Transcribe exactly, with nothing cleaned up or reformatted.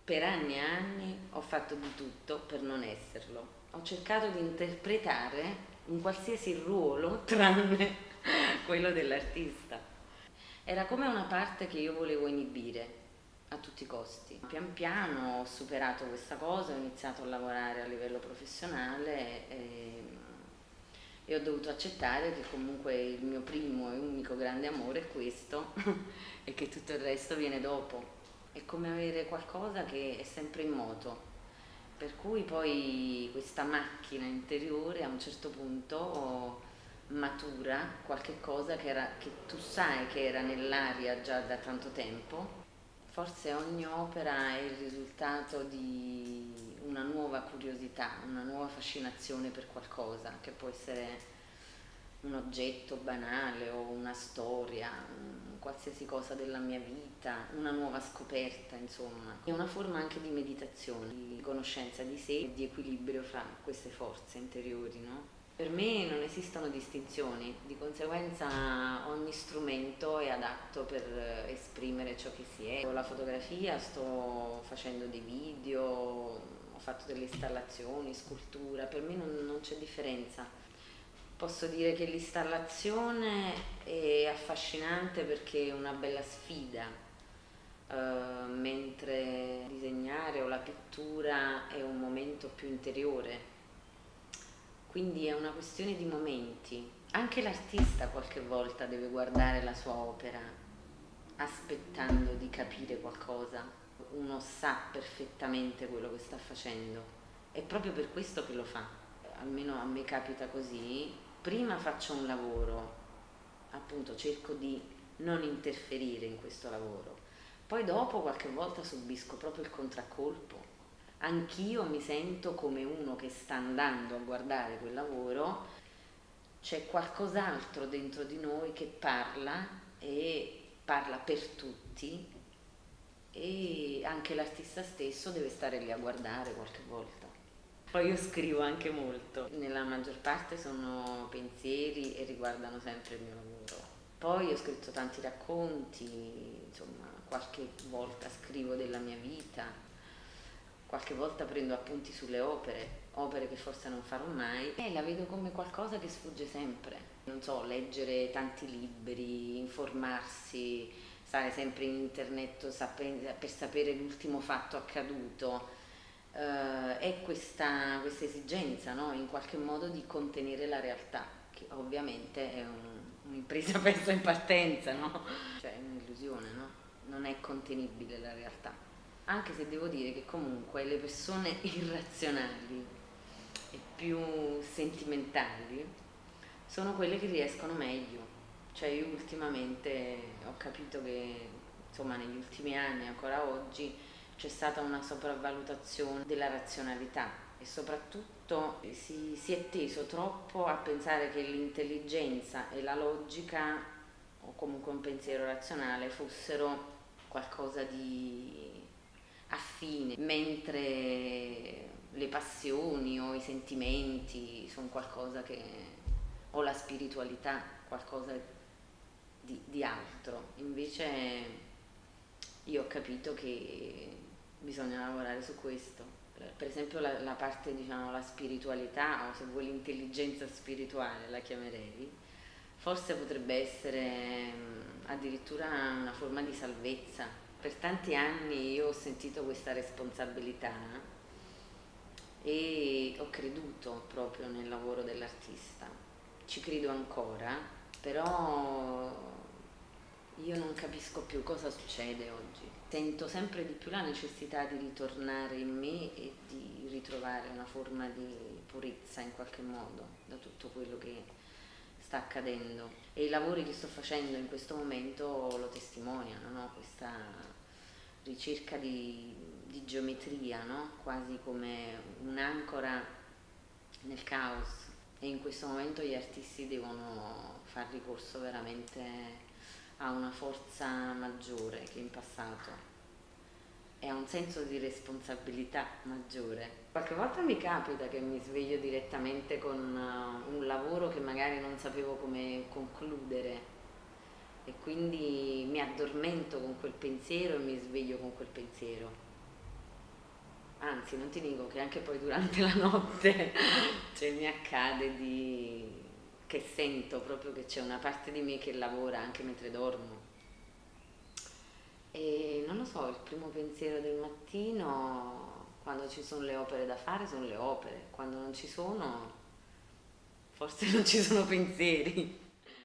Per anni e anni ho fatto di tutto per non esserlo. Ho cercato di interpretare un qualsiasi ruolo tranne quello dell'artista. Era come una parte che io volevo inibire a tutti i costi. Pian piano ho superato questa cosa, ho iniziato a lavorare a livello professionale e, e ho dovuto accettare che comunque il mio primo e unico grande amore è questo e che tutto il resto viene dopo. È come avere qualcosa che è sempre in moto, per cui poi questa macchina interiore a un certo punto matura qualche cosa che, era, che tu sai che era nell'aria già da tanto tempo. Forse ogni opera è il risultato di una nuova curiosità, una nuova fascinazione per qualcosa, che può essere un oggetto banale o una storia, un qualsiasi cosa della mia vita, una nuova scoperta, insomma. È una forma anche di meditazione, di conoscenza di sé e di equilibrio fra queste forze interiori, no? Per me non esistono distinzioni, di conseguenza ogni strumento è adatto per esprimere ciò che si è. Con la fotografia sto facendo dei video, ho fatto delle installazioni, scultura, per me non, non c'è differenza. Posso dire che l'installazione è affascinante perché è una bella sfida, eh, mentre disegnare o la pittura è un momento più interiore. Quindi è una questione di momenti. Anche l'artista qualche volta deve guardare la sua opera aspettando di capire qualcosa. Uno sa perfettamente quello che sta facendo. È proprio per questo che lo fa. Almeno a me capita così. Prima faccio un lavoro, appunto cerco di non interferire in questo lavoro. Poi dopo qualche volta subisco proprio il contraccolpo. Anch'io mi sento come uno che sta andando a guardare quel lavoro, c'è qualcos'altro dentro di noi che parla e parla per tutti e anche l'artista stesso deve stare lì a guardare qualche volta. Poi io scrivo anche molto, nella maggior parte sono pensieri e riguardano sempre il mio lavoro. Poi ho scritto tanti racconti, insomma, qualche volta scrivo della mia vita. Qualche volta prendo appunti sulle opere, opere che forse non farò mai, e la vedo come qualcosa che sfugge sempre. Non so, leggere tanti libri, informarsi, stare sempre in internet per sapere l'ultimo fatto accaduto. Uh, è questa, questa esigenza, no? In qualche modo di contenere la realtà, che ovviamente è un, un'impresa persa in partenza, no? Cioè è un'illusione, no? Non è contenibile la realtà. Anche se devo dire che comunque le persone irrazionali e più sentimentali sono quelle che riescono meglio. Cioè io ultimamente ho capito che, insomma, negli ultimi anni, ancora oggi, c'è stata una sopravvalutazione della razionalità e soprattutto si, si è teso troppo a pensare che l'intelligenza e la logica o comunque un pensiero razionale fossero qualcosa di affine, mentre le passioni o i sentimenti sono qualcosa che, o la spiritualità, qualcosa di, di altro. Invece io ho capito che bisogna lavorare su questo. Per esempio la, la parte, diciamo, la spiritualità, o se vuoi l'intelligenza spirituale la chiamerei, forse potrebbe essere addirittura una forma di salvezza. Per tanti anni io ho sentito questa responsabilità e ho creduto proprio nel lavoro dell'artista. Ci credo ancora, però io non capisco più cosa succede oggi. Sento sempre di più la necessità di ritornare in me e di ritrovare una forma di purezza in qualche modo da tutto quello che sta accadendo, e i lavori che sto facendo in questo momento lo testimoniano, no? Questa ricerca di, di geometria, no? Quasi come un'ancora nel caos, e in questo momento gli artisti devono far ricorso veramente a una forza maggiore che in passato e a un senso di responsabilità maggiore. Qualche volta mi capita che mi sveglio direttamente con uh, un lavoro che magari non sapevo come concludere e quindi mi addormento con quel pensiero e mi sveglio con quel pensiero. anzi non ti dico che anche poi durante la notte cioè, mi accade di che sento proprio che c'è una parte di me che lavora anche mentre dormo. E non lo so, il primo pensiero del mattino, quando ci sono le opere da fare, sono le opere, quando non ci sono, forse non ci sono pensieri.